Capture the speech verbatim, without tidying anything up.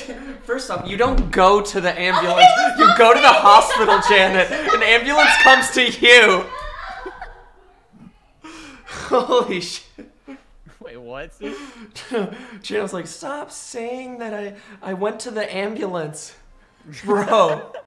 First off, you don't go to the ambulance. You go to the hospital, Janet. An ambulance comes to you. Holy shit. Wait, what? Janet's like, stop saying that I, I went to the ambulance. Bro.